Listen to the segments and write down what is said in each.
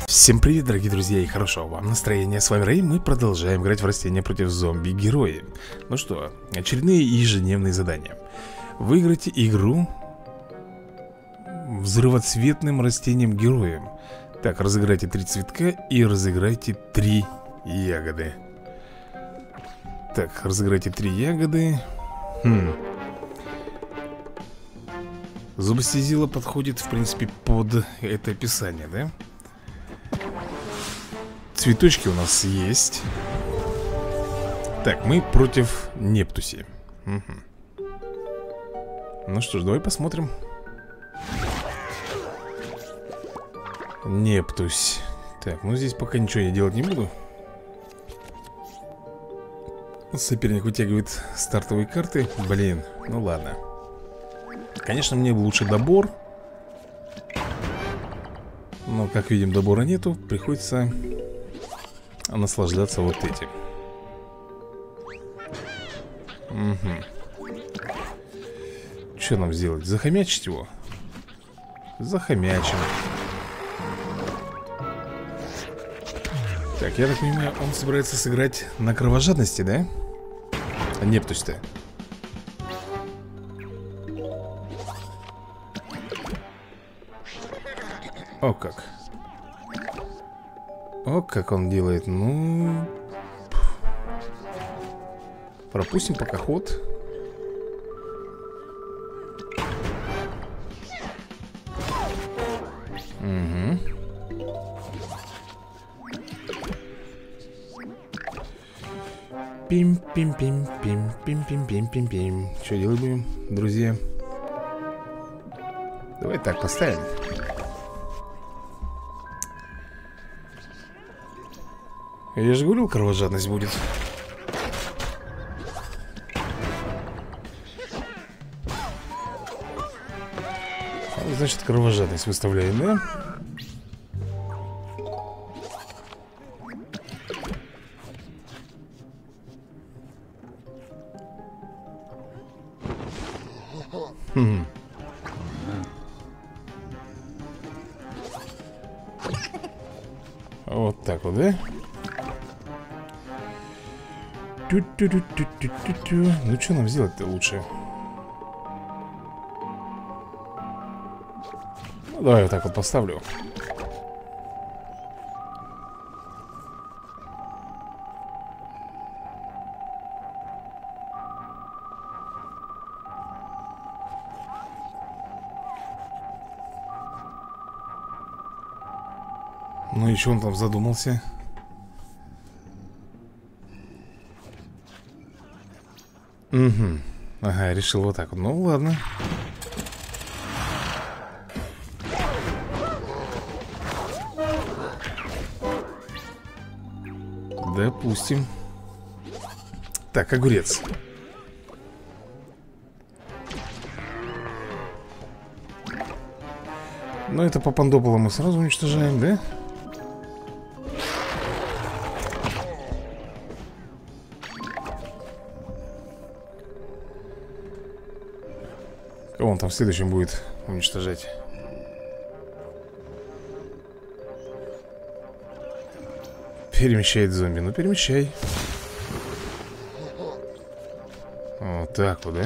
Всем привет, дорогие друзья, и хорошего вам настроения. С вами Рэй, мы продолжаем играть в растения против зомби-герои. Ну что, очередные ежедневные задания. Выиграйте игру взрывоцветным растением-героем. Так, разыграйте 3 цветка и разыграйте 3 ягоды. Так, разыграйте 3 ягоды. Зубастезила подходит, в принципе, под это описание, да? Цветочки у нас есть. Так, мы против Нептуси. Ну что ж, давай посмотрим. Нептусь. Так, ну здесь пока ничего я делать не буду. Соперник вытягивает стартовые карты. Блин, ну ладно. Конечно, мне лучше добор. Но, как видим, добора нету. Приходится наслаждаться вот этим. Что нам сделать? Захомячить его? Захомячим. Так, я так понимаю, он собирается сыграть на кровожадности, да? Нептусь-то. О как. О, как он делает. Ну, пропустим пока ход. Угу. Пим-пим-пим-пим-пим-пим-пим-пим-пим. Что делать будем, друзья? Давай так поставим. Я же говорил, кровожадность будет. Значит, кровожадность выставляем, да? Вот так вот, да? Ну что нам сделать-то лучше? Ну, давай вот так вот поставлю. Ну и что он там задумался? Угу. Ага, решил вот так вот. Ну ладно. Допустим. Так, огурец. Ну это по пандополу мы сразу уничтожаем, да? Кого он там в следующем будет уничтожать? Перемещает зомби. Ну, перемещай. Вот так вот, да?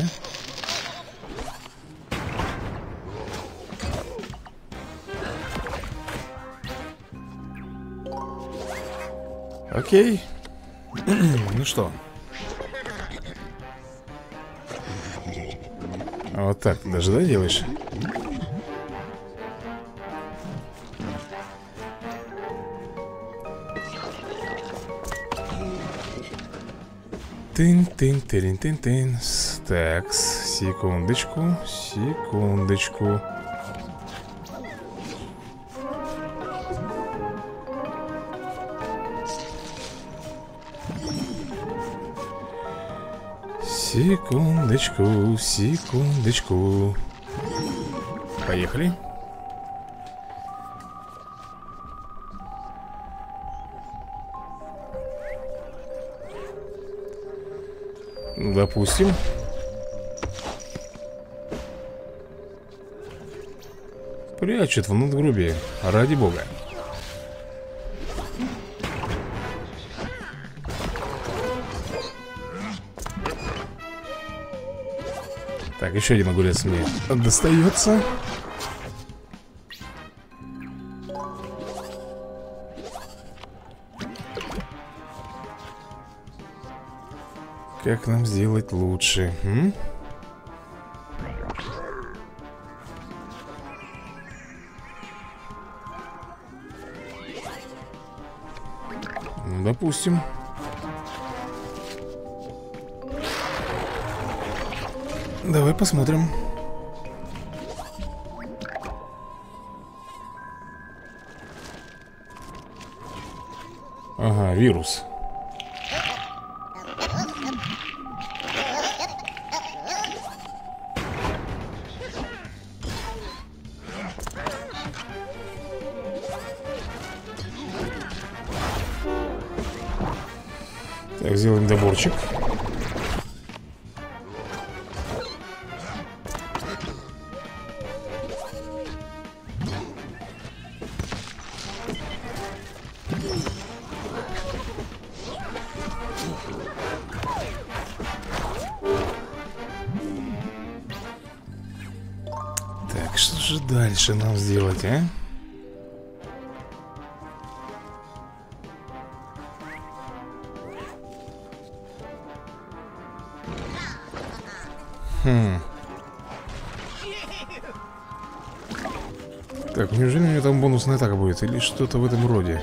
Окей. Ну что? Вот так ты даже, да, делаешь? Тын-тын-тын-тын-тын. Так, секундочку. Секундочку. Секундочку, секундочку. Поехали. Допустим. Прячет в надгробие, ради бога. Так, еще один огурец мне достается. Как нам сделать лучше? Ну, допустим. Давай посмотрим. Ага, вирус. Так, сделаем доборчик. Так, что же дальше нам сделать, а? Так, неужели у него там бонусная атака будет? Или что-то в этом роде?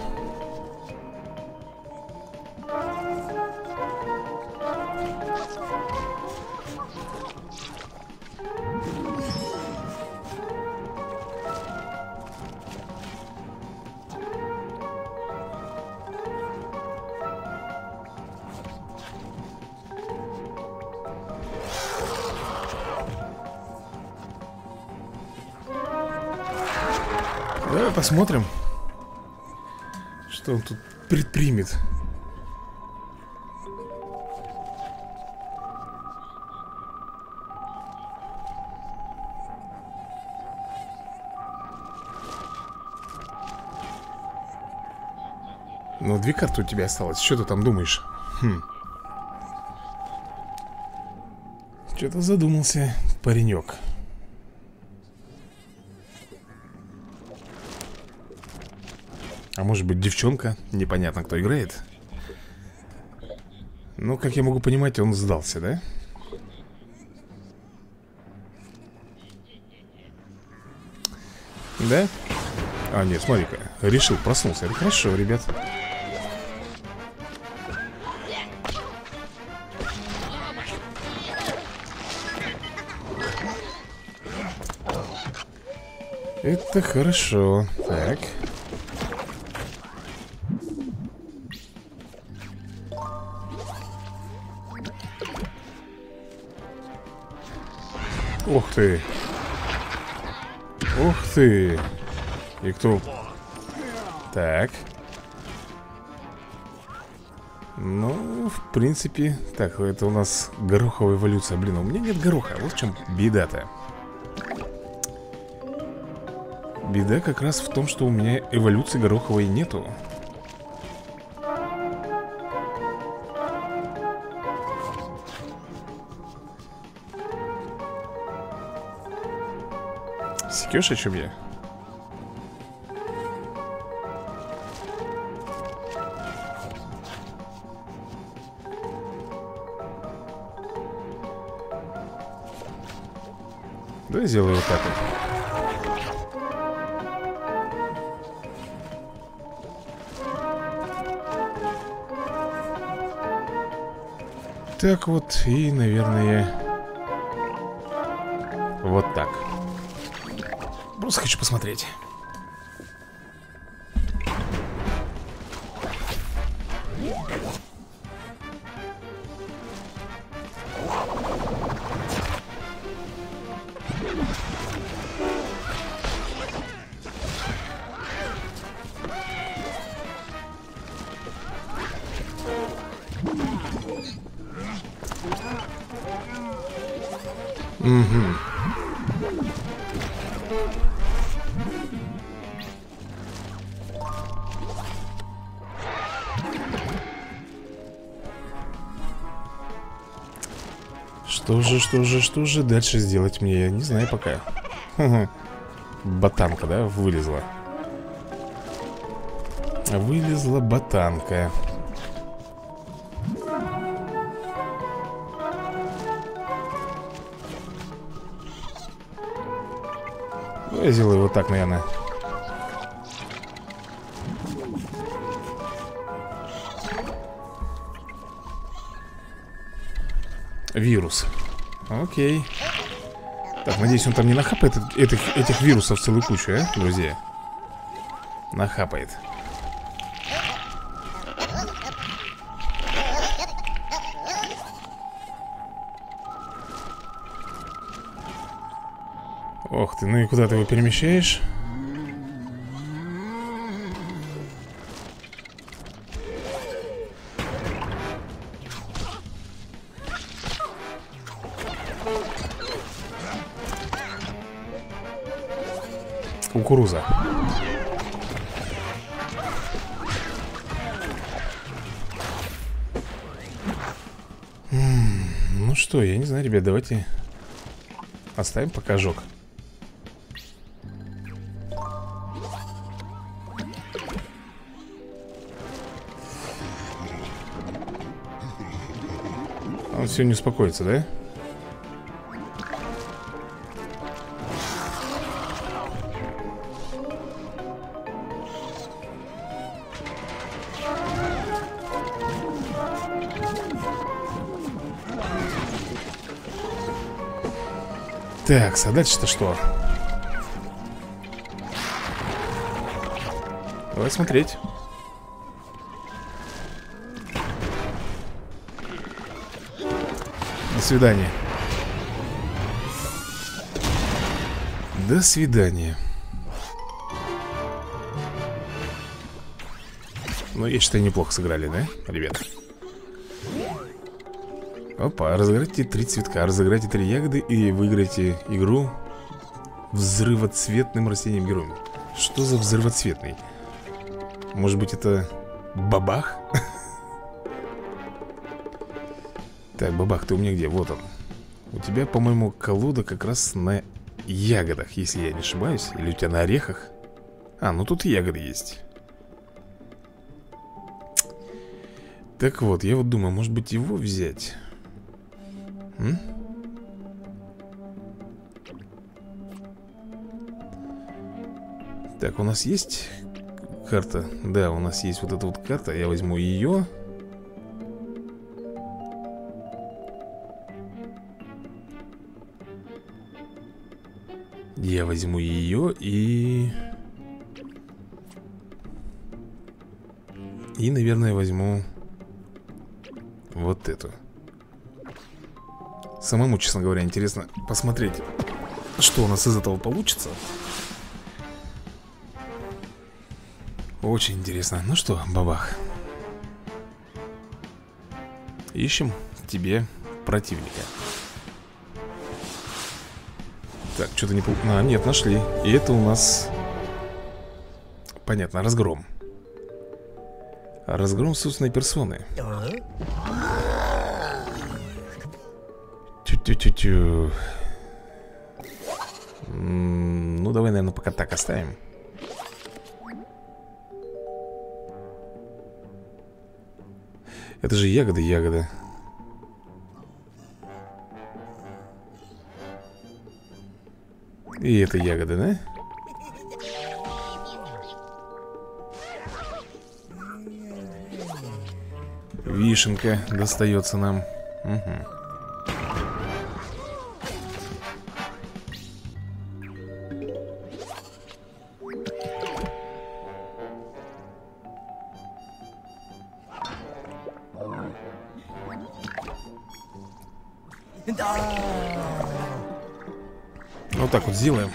Давай посмотрим, что он тут предпримет. Ну, 2 карты у тебя осталось. Что ты там думаешь? Что-то задумался паренек. А может быть девчонка? Непонятно, кто играет. Ну, как я могу понимать, он сдался, да? Да? А, нет, смотри-ка. Решил, проснулся. Это хорошо, ребят. Это хорошо. Так. Ух ты. Ух ты. И кто? Так. Ну, в принципе. Так, это у нас гороховая эволюция. Блин, у меня нет гороха. Вот в чем беда-то. Беда как раз в том, что у меня эволюции гороховой нету. Секешь, о чем я? Давай сделаю вот так вот. Так вот, и, наверное, вот так. Просто хочу посмотреть. Угу. Что же дальше сделать мне? Я не знаю пока. Ботанка, да, вылезла. Вылезла ботанка. Ну, я сделаю вот так, наверное. Вирус. Окей. Так, надеюсь, он там не нахапает этих вирусов целую кучу, друзья? Нахапает. Ох ты, ну и куда ты его перемещаешь? Кукуруза. Ну что, я не знаю, ребят, давайте оставим пока жог. Он все не успокоится, да? Так, а дальше-то что? Давай смотреть. До свидания. До свидания. Ну, я считаю, неплохо сыграли, да, ребята? Опа, разыграйте 3 цветка, разыграйте 3 ягоды и выиграйте игру взрывоцветным растением-героем. Что за взрывоцветный? Может быть, это бабах? Так, бабах, ты у меня где? Вот он. У тебя, по-моему, колода как раз на ягодах, если я не ошибаюсь. Или у тебя на орехах? А, ну тут ягоды есть. Так вот, я вот думаю, может быть, его взять? Так, у нас есть карта? Да, у нас есть вот эта вот карта. Я возьму ее. Я возьму ее и, наверное, возьму вот эту. Самому, честно говоря, интересно посмотреть, что у нас из этого получится. Очень интересно. Ну что, бабах, ищем тебе противника. Так, что-то не... А, нет, нашли. И это у нас... Понятно, разгром. Разгром собственной персоны. Тю-тю-тю-тю. Ну, давай, наверное, пока так оставим. Это же ягода, ягода. И это ягода, да? Вишенка достается нам. Угу. Вот так вот сделаем.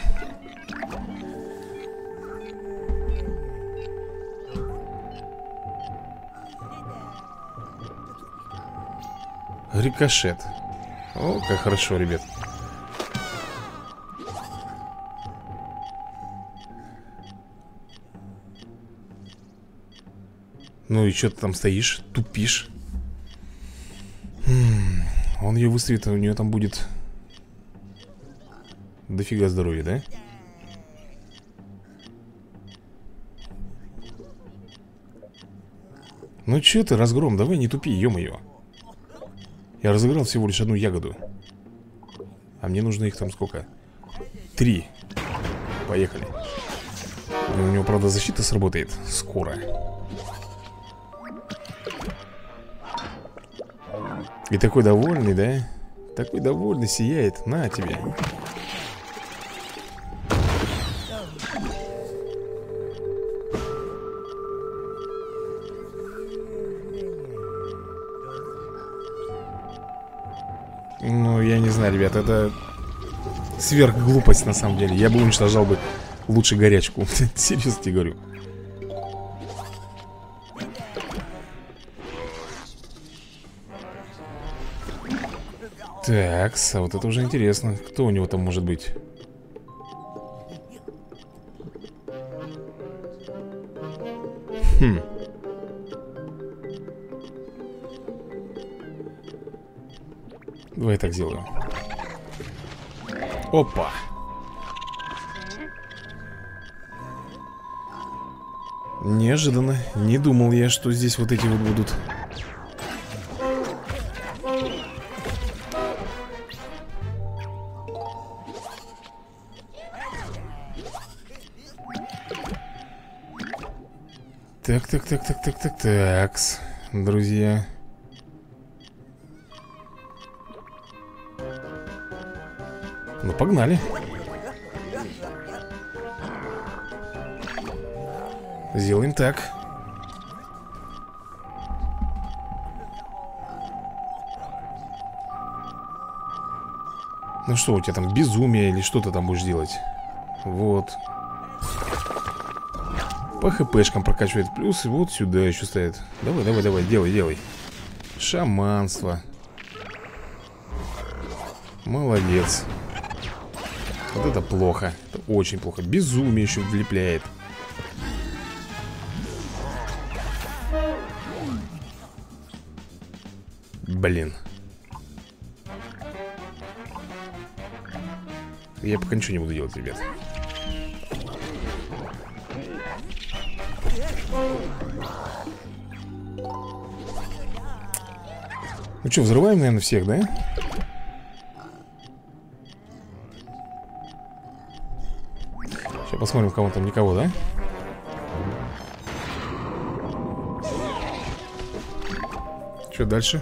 Рикошет. О, как хорошо, ребят. Он Он ее выставит, у нее там будет дофига здоровья, да? Ну че ты, разгром, давай не тупи, ё-моё. Я разыграл всего лишь одну ягоду. А мне нужно их там сколько? 3. Поехали. У него, правда, защита сработает скоро. И такой довольный, да? Такой довольный, сияет. На тебе. Ну, я не знаю, ребят, это сверхглупость на самом деле. Я бы уничтожал бы лучше горячку. Серьезно тебе говорю. Так, а вот это уже интересно. Кто у него там может быть? Хм. Давай я так сделаю. Опа. Неожиданно. Не думал я, что здесь вот эти вот будут. Так, друзья. Ну, погнали. Сделаем так. Ну что, у тебя там безумие или что ты там будешь делать? Вот. По хпшкам прокачивает плюс. И вот сюда еще стоит. Давай, делай. Шаманство. Молодец. Вот это плохо. Это очень плохо. Безумие еще влепляет. Блин. Я пока ничего не буду делать, ребят. Ну что, взрываем, наверное, всех, да? Сейчас посмотрим, кого там, никого, да? Что дальше?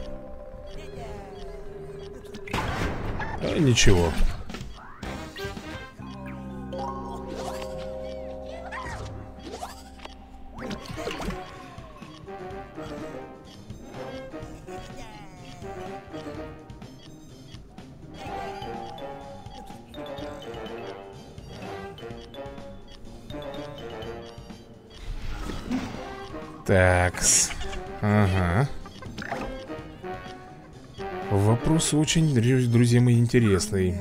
А, ничего. Такс. Ага. Вопрос очень, друзья мои, интересный.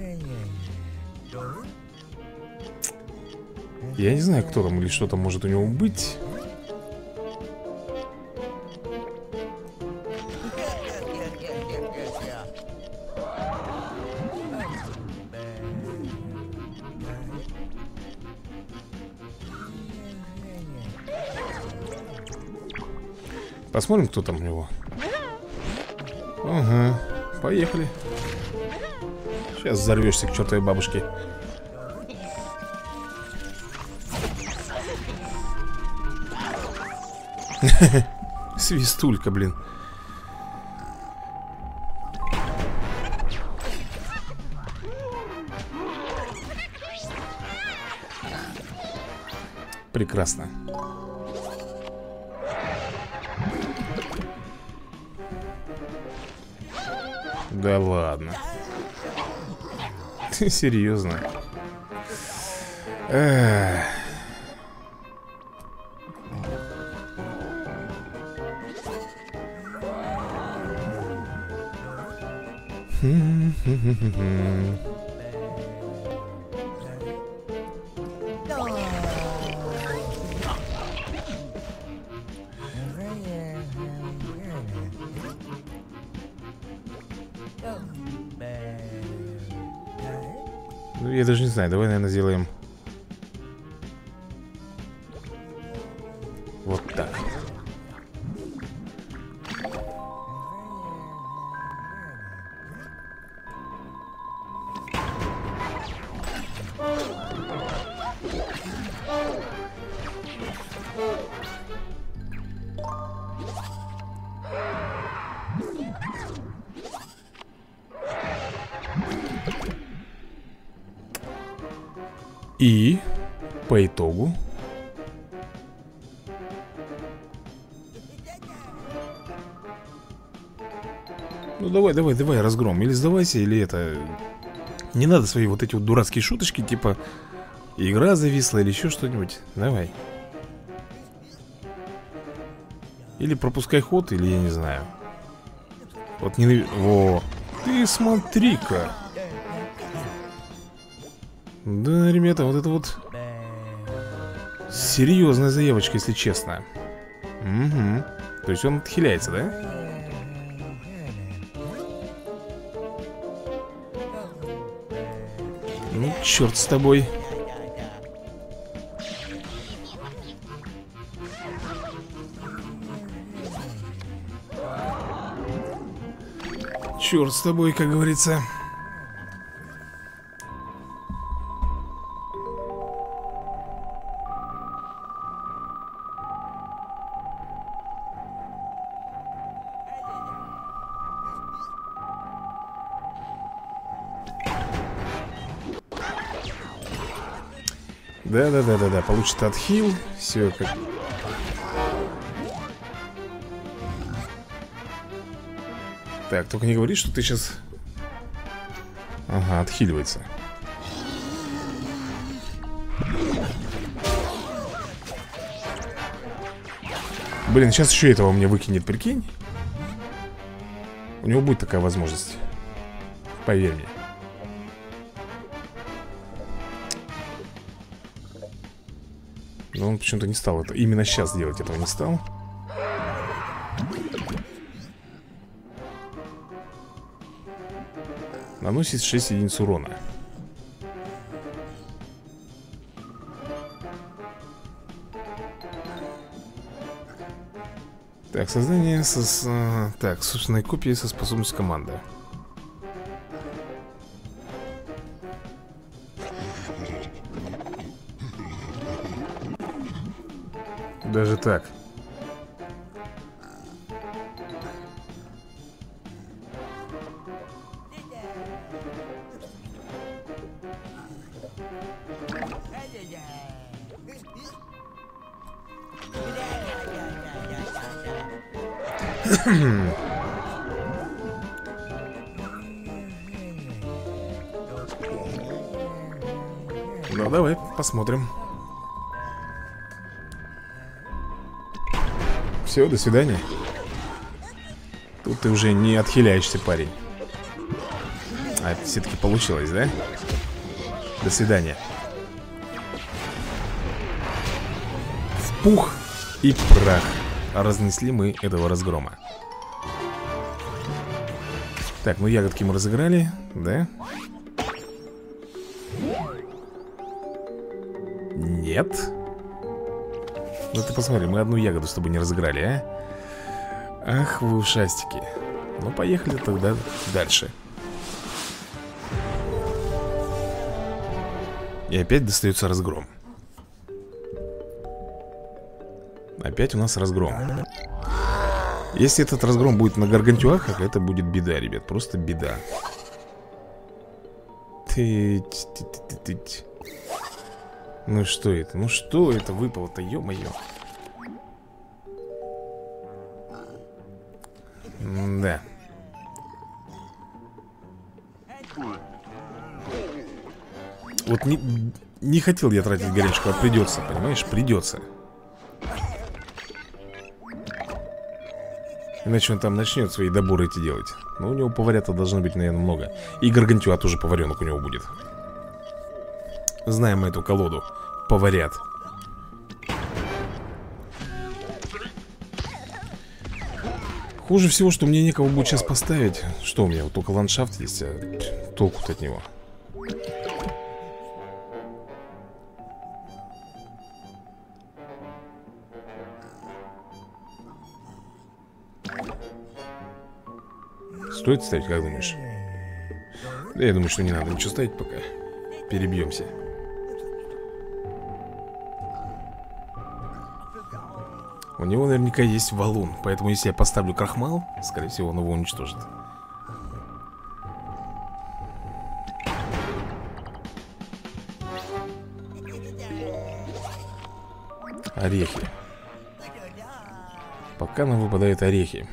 Я не знаю, кто там или что там может у него быть. Посмотрим, кто там у него. Ага, поехали. Сейчас взорвешься к чертовой бабушке. Свистулька, блин. Прекрасно. Да ладно. Ты серьезно? Ну, я даже не знаю, давай, наверное, сделаем вот так. И по итогу ну давай, разгром. Или сдавайся, или это. Не надо свои вот эти вот дурацкие шуточки, типа игра зависла или еще что-нибудь. Давай. Или пропускай ход, или я не знаю. Вот не... Во, ты смотри-ка. Да, ребята, вот это вот серьезная заявочка, если честно. Угу. То есть он отхиляется, да? Ну, черт с тобой. Черт с тобой, как говорится. Да, получит отхил. Все как... Так, только не говори, что ты сейчас... Ага, отхиливается. Блин, сейчас еще этого мне выкинет, прикинь. У него будет такая возможность. Поверь мне. Но он почему-то не стал это. Именно сейчас делать этого не стал. Наносит 6 единиц урона. Так, создание так, собственной копии со способностью команды. Даже так. Ну, давай, посмотрим. Все, до свидания. Тут ты уже не отхиляешься, парень. А это все-таки получилось, да? До свидания. В пух и прах разнесли мы этого разгрома. Так, ну ягодки мы разыграли, да? Нет. Ну ты посмотри, мы одну ягоду с тобой не разыграли, а? Ах вы ушастики. Ну поехали тогда дальше. И опять достается разгром. Опять у нас разгром. Если этот разгром будет на гаргантюахах, это будет беда, ребят. Просто беда. Ну что это? Ну что это выпало-то, ё-моё. Да. Вот не хотел я тратить горячку, а придется, понимаешь? Придется. Иначе он там начнет свои доборы эти делать. Но у него поварят-то должно быть, наверное, много. И гаргантюа тоже поваренок у него будет. Знаем мы эту колоду. Поварят. Хуже всего, что мне некого будет сейчас поставить. Что у меня? Вот только ландшафт есть, а толку-то от него. Стоит ставить, как думаешь? Да я думаю, что не надо ничего ставить пока. Перебьемся. У него наверняка есть валун. Поэтому если я поставлю крахмал, скорее всего он его уничтожит. Орехи. Пока нам выпадают орехи.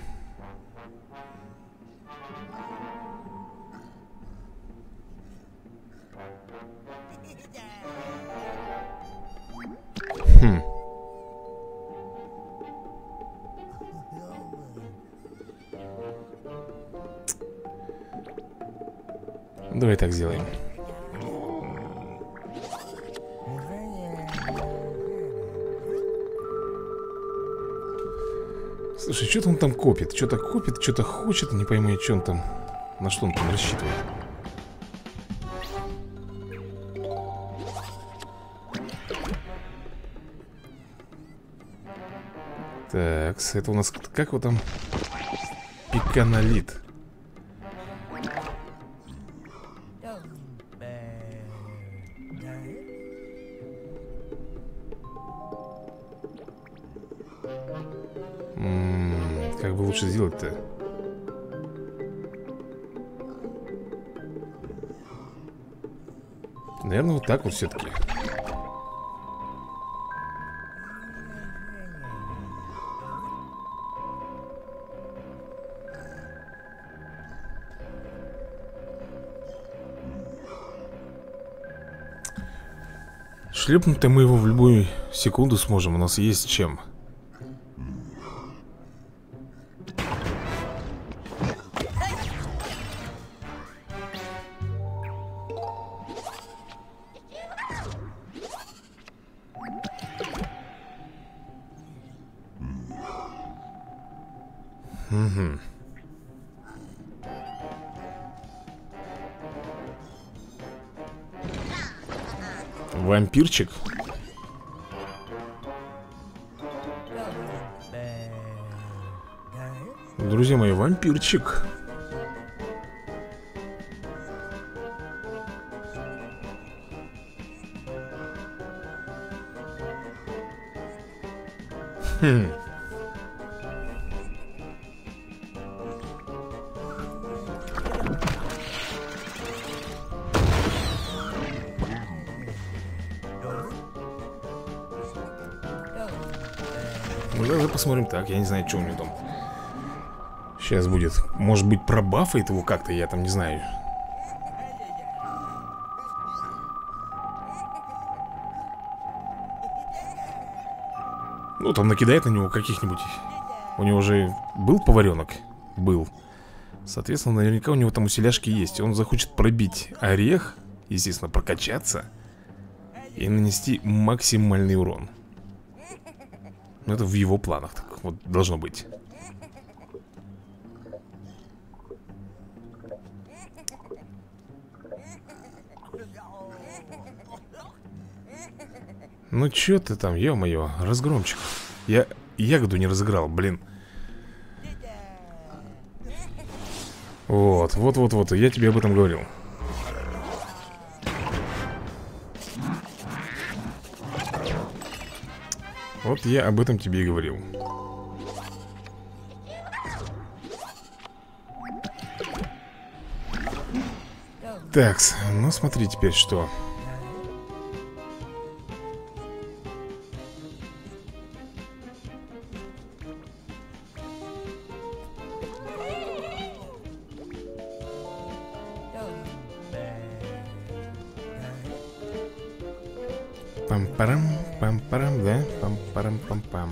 Давай так сделаем. Слушай, что-то он там копит. Что-то копит, что-то хочет. Не пойму, что он там. На что он там рассчитывает. Так, это у нас как его там? Пиканолит. Как бы лучше сделать-то? Наверное, вот так вот все-таки. Шлепнуть-то мы его в любую секунду сможем. У нас есть чем. Угу. Вампирчик. Друзья мои, вампирчик. Ну, давай посмотрим так, я не знаю, что у него там сейчас будет. Может быть, пробафает его как-то, я там не знаю. Ну, там накидает на него каких-нибудь. У него же был поваренок? Был. Соответственно, наверняка у него там усиляшки есть. Он захочет пробить орех, естественно, прокачаться и нанести максимальный урон. Но это в его планах так вот должно быть. Ну чё ты там, ё-моё, разгромчик. Я ягоду не разыграл, блин. Вот, я тебе об этом говорил. Вот я об этом тебе и говорил. Такс, ну смотри теперь что. Пам-парам, пам-парам, да? Пам-парам-пам-пам.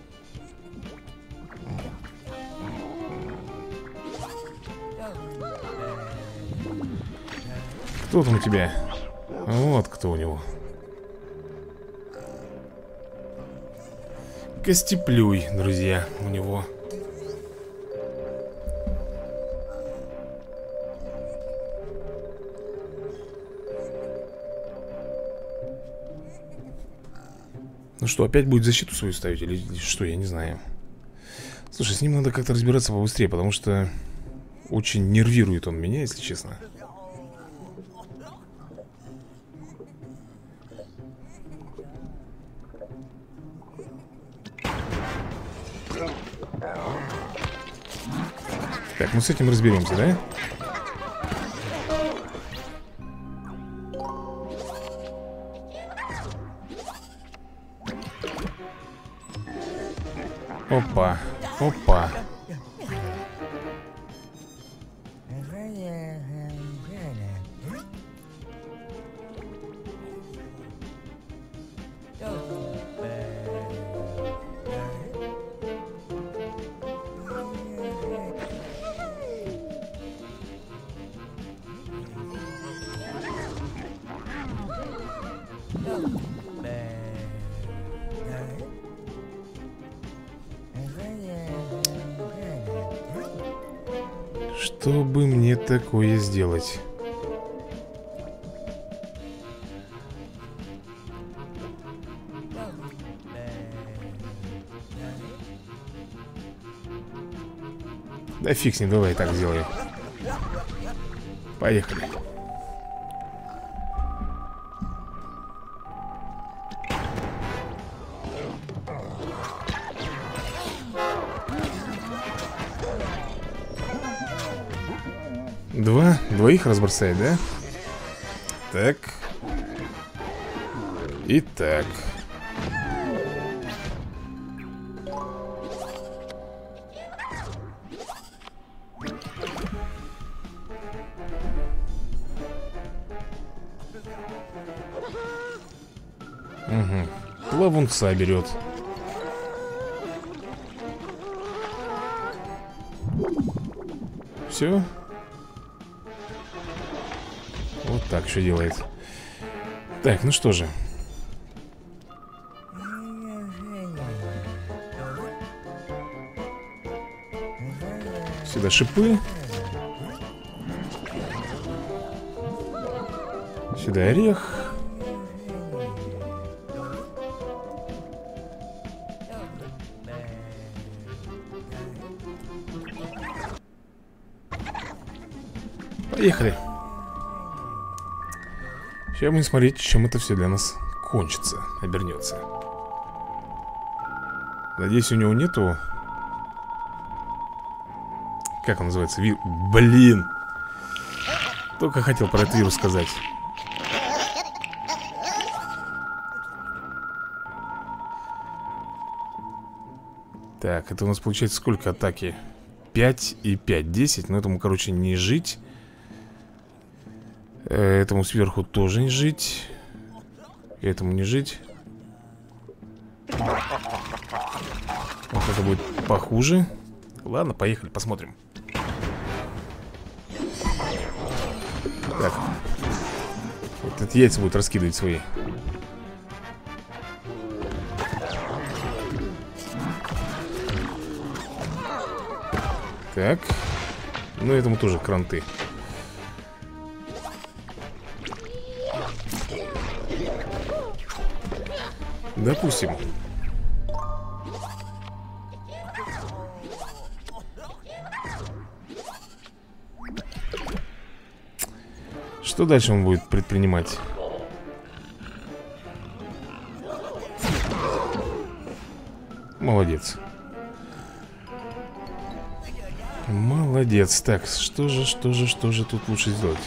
Кто там у тебя? Вот кто у него. Костеплюй, друзья, у него. Ну что, опять будет защиту свою ставить или что, я не знаю. Слушай, с ним надо как-то разбираться побыстрее, потому что Очень нервирует он меня, если честно. Так, мы с этим разберемся, да? Опа, опа. Что бы мне такое сделать? Да фиг с ним, давай так сделаю. Поехали. Двоих разбросает, да? Так. И так. Угу. Плавунца берет. Все. Вот так еще делает. Так, ну что же. Сюда шипы. Сюда орех. Поехали. Сейчас будем смотреть, чем это все для нас кончится, обернется. Надеюсь, у него нету... Как он называется? Блин! Только хотел про этот вирус сказать. Так, это у нас получается сколько атаки? 5 и 5, 10. Но этому, короче, не жить. Этому сверху тоже не жить. Этому не жить. Вот это будет похуже. Ладно, поехали, посмотрим. Так. Вот эти яйца будут раскидывать свои. Так. Ну, этому тоже кранты. Допустим. Что дальше он будет предпринимать? Молодец. Молодец. Так, что же тут лучше сделать?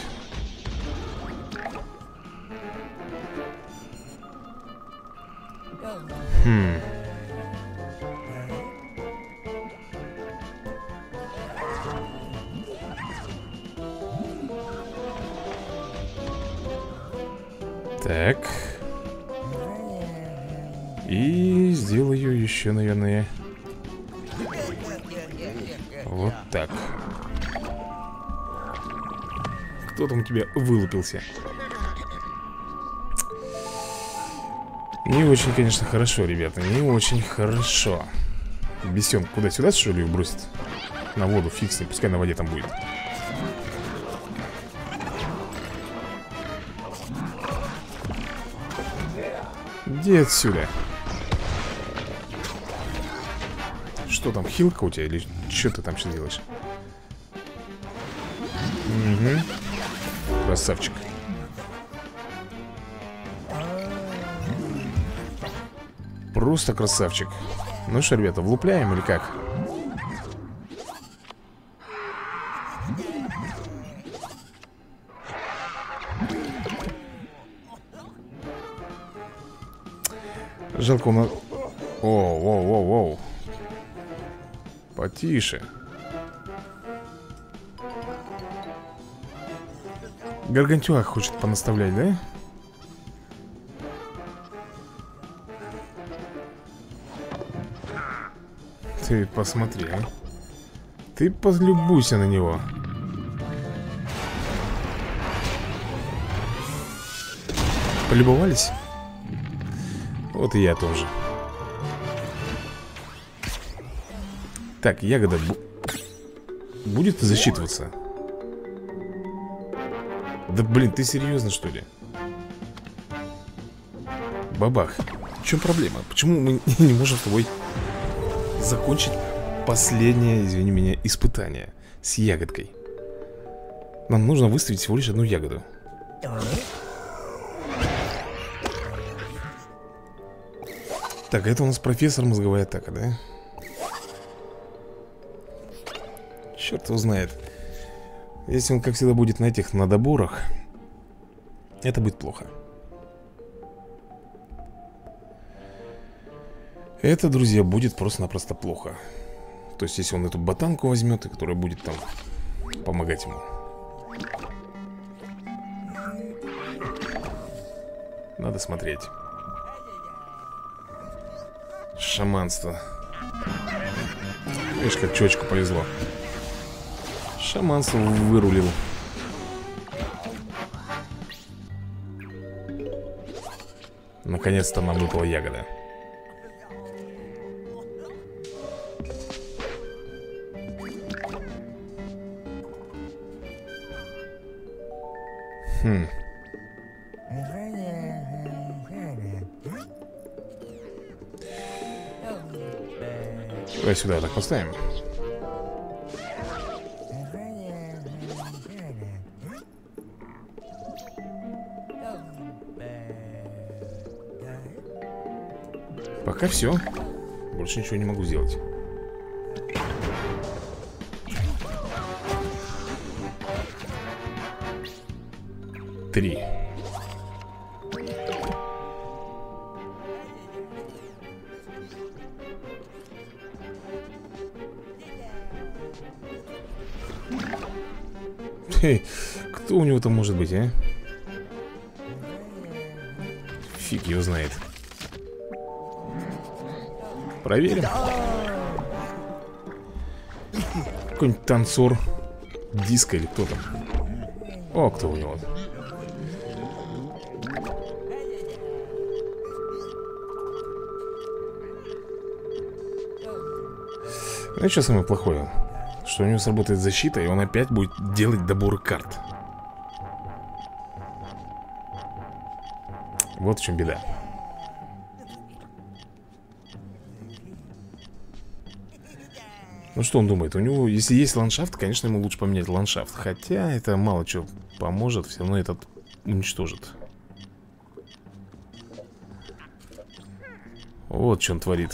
Так. И сделаю еще, наверное, вот так. Кто там у тебя вылупился? Не очень, конечно, хорошо, ребята. Не очень хорошо. Бесенок куда, сюда, что ли, бросит? На воду, фиг с ним, пускай на воде там будет. Иди отсюда. Что там, хилка у тебя? Или что ты там сейчас делаешь? Угу. Красавчик. Просто красавчик. Ну что, ребята, влупляем или как? Жалко у нас... Оу. Потише. Гаргантюа хочет понаставлять, да? Ты посмотри, а. Ты полюбуйся на него. Полюбовались? Вот и я тоже. Так, ягода будет засчитываться? Да блин, ты серьезно, что ли? Бабах. В чем проблема? Почему мы не можем с тобой закончить последнее, извини меня, испытание с ягодкой? Нам нужно выставить всего лишь одну ягоду. Так, это у нас профессор мозговая атака, да? Черт его знает. Если он, как всегда, будет на этих надоборах, это будет плохо. Это, друзья, будет просто-напросто плохо. То есть, если он эту ботанку возьмет, и которая будет там помогать ему. Надо смотреть. Шаманство. Видишь, как чувачку повезло. Шаманство вырулил. Наконец-то нам выпала ягода. Давай сюда так поставим. Пока все. Больше ничего не могу сделать. Три. Кто у него там может быть, а? Фиг его знает. Проверим. Какой-нибудь танцор. Диско или кто там. О, кто у него? Ну и что самое плохое? Что у него сработает защита, и он опять будет делать добор карт. Вот в чем беда. Ну что он думает? У него, если есть ландшафт, конечно, ему лучше поменять ландшафт. Хотя это мало чего поможет. Все равно этот уничтожит. Вот что он творит.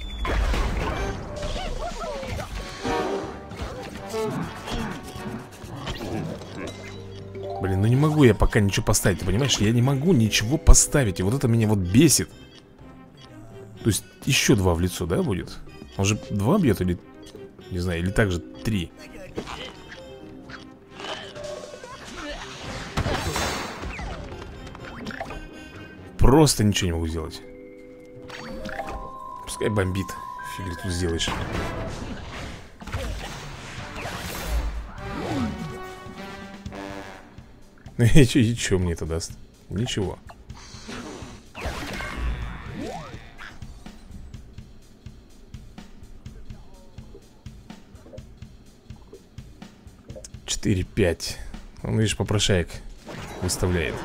Блин, ну не могу я пока ничего поставить, ты понимаешь? Я не могу ничего поставить, и вот это меня вот бесит. То есть еще 2 в лицо, да, будет? Он же 2 бьет или... Не знаю, или также 3. Просто ничего не могу сделать. Пускай бомбит. Фиг ли тут сделаешь. И что мне это даст? Ничего. Четыре, 5. Он, видишь, попрошаек выставляет.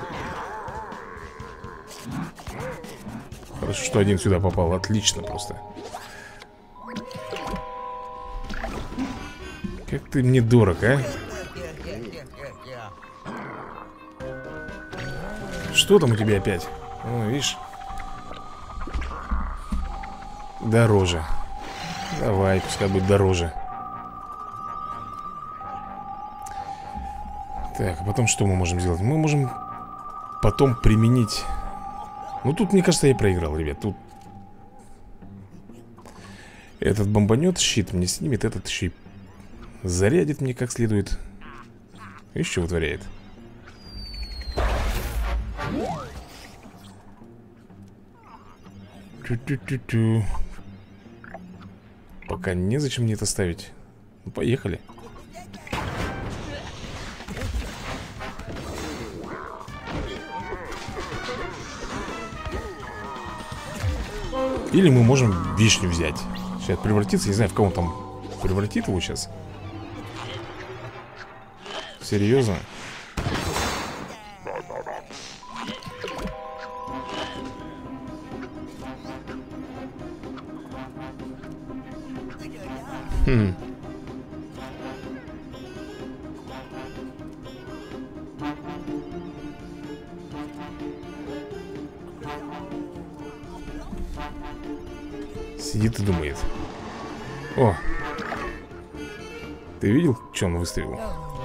Хорошо, что один сюда попал. Отлично просто. Как ты мне дорог, а? Что там у тебя опять? Ну, видишь? Дороже. Давай, пускай будет дороже. Так, а потом что мы можем сделать? Мы можем потом применить... Ну, тут, мне кажется, я проиграл, ребят. Тут этот бомбанет, щит мне снимет, этот еще и зарядит мне как следует. Видишь, что вытворяет? Тю-тю-тю-тю. Пока незачем мне это ставить. Ну, поехали. Или мы можем вишню взять. Сейчас превратиться, не знаю, в кого он там превратит его сейчас. Серьезно? Хм. Сидит и думает. О! Ты видел, что он выставил?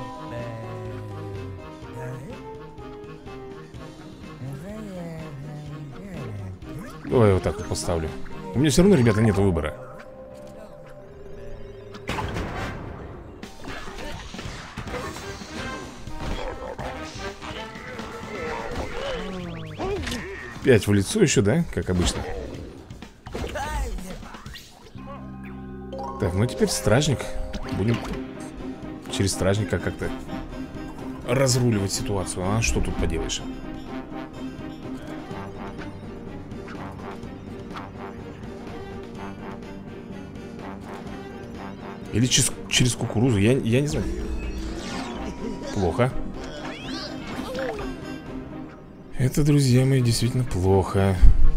Давай я вот так вот поставлю. У меня все равно, ребята, нет выбора. Пять в лицо еще, да? Как обычно. Так, ну теперь стражник. Будем через стражника как-то разруливать ситуацию. А что тут поделаешь? Или через кукурузу, я не знаю. Плохо. Это, друзья мои, действительно плохо.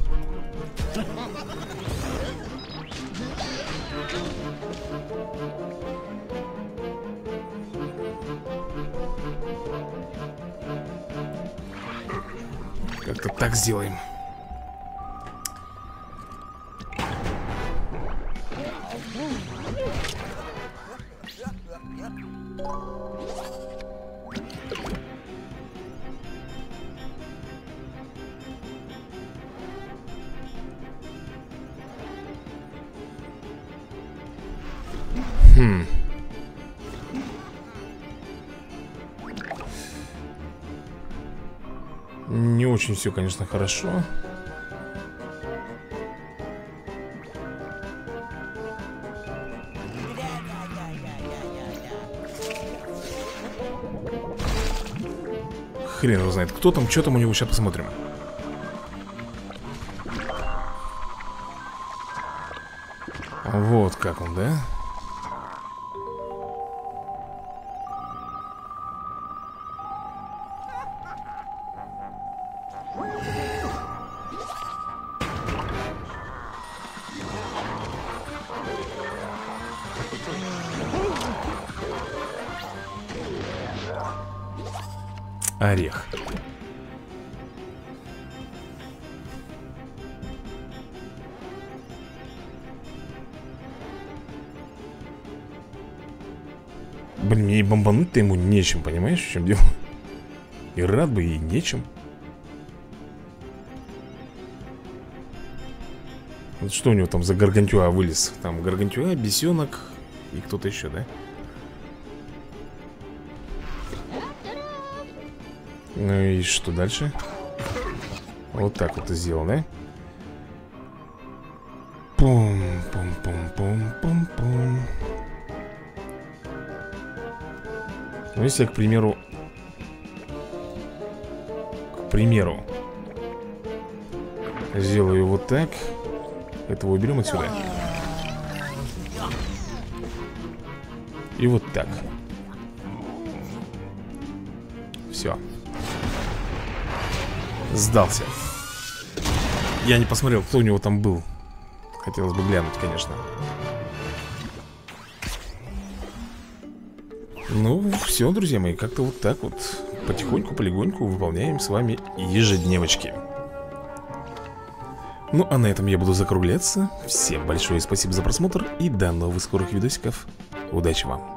Как-то так сделаем. Не очень все, конечно, хорошо. Хрен его знает, кто там, что там у него, сейчас посмотрим. Вот как он, да? Орех. Блин, мне и бомбануть-то ему нечем, понимаешь, в чем дело? И рад бы, и нечем. Вот что у него там за гаргантюа вылез? Там гаргантюа, бесенок и кто-то еще, да? Ну и что дальше? Вот так вот и сделал, да? Пум-пум-пум-пум-пум-пум. Ну если я, к примеру, сделаю вот так. Этого уберем отсюда. И вот так. Все. Сдался. Я не посмотрел, кто у него там был. Хотелось бы глянуть, конечно. Ну, все, друзья мои, как-то вот так вот. потихоньку, полегоньку выполняем с вами ежедневочки. Ну, а на этом я буду закругляться. Всем большое спасибо за просмотр и до новых скорых видосиков. Удачи вам!